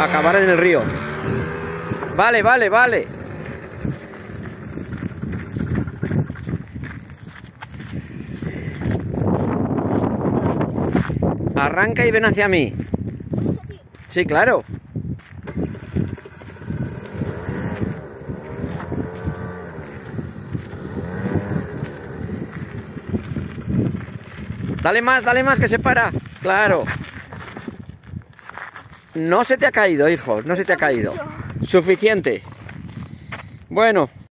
acabar en el río. Vale, vale, vale. Arranca y ven hacia mí. Sí, claro. Dale más, que se para. Claro. No se te ha caído, hijo, no se te ha caído. Suficiente. Bueno.